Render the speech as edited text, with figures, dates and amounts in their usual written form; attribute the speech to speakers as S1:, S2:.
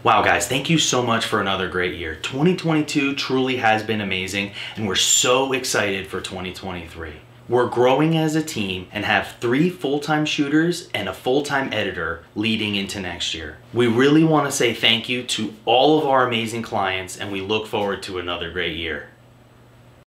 S1: Wow guys, thank you so much for another great year. 2022 truly has been amazing and we're so excited for 2023. We're growing as a team and have 3 full-time shooters and a full-time editor leading into next year. We really want to say thank you to all of our amazing clients and we look forward to another great year.